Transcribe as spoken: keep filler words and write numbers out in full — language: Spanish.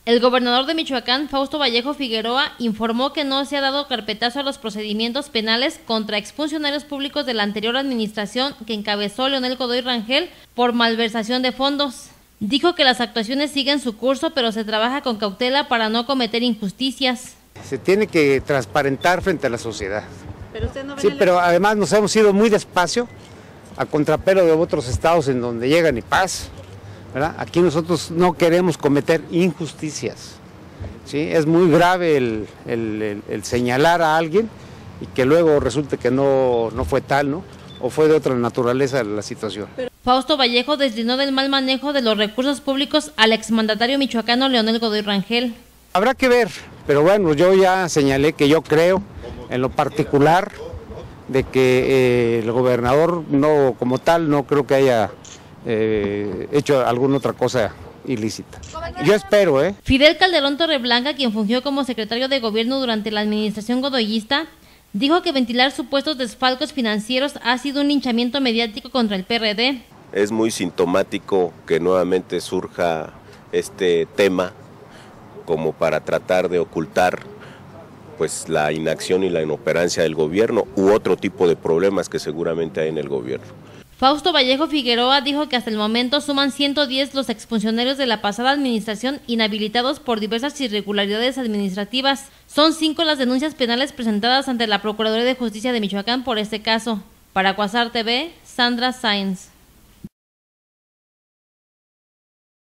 El gobernador de Michoacán, Fausto Vallejo Figueroa, informó que no se ha dado carpetazo a los procedimientos penales contra exfuncionarios públicos de la anterior administración que encabezó Leonel Godoy Rangel por malversación de fondos. Dijo que las actuaciones siguen su curso, pero se trabaja con cautela para no cometer injusticias. Se tiene que transparentar frente a la sociedad. Pero usted no ve sí, pero además nos hemos ido muy despacio, a contrapelo de otros estados en donde llegan y paz, ¿verdad? Aquí nosotros no queremos cometer injusticias, ¿sí? Es muy grave el, el, el, el señalar a alguien y que luego resulte que no, no fue tal, ¿no? O fue de otra naturaleza la situación. Fausto Vallejo deslindó del mal manejo de los recursos públicos al exmandatario michoacano Leonel Godoy Rangel. Habrá que ver, pero bueno, yo ya señalé que yo creo en lo particular de que eh, el gobernador no, como tal, no creo que haya eh, hecho alguna otra cosa ilícita. Yo espero, ¿eh? Fidel Calderón Torreblanca, quien fungió como secretario de gobierno durante la administración godoyista, dijo que ventilar supuestos desfalcos financieros ha sido un linchamiento mediático contra el P R D. Es muy sintomático que nuevamente surja este tema como para tratar de ocultar pues la inacción y la inoperancia del gobierno u otro tipo de problemas que seguramente hay en el gobierno. Fausto Vallejo Figueroa dijo que hasta el momento suman ciento diez los exfuncionarios de la pasada administración inhabilitados por diversas irregularidades administrativas. Son cinco las denuncias penales presentadas ante la Procuraduría de Justicia de Michoacán por este caso. Para Quasar T V, Sandra Sáenz.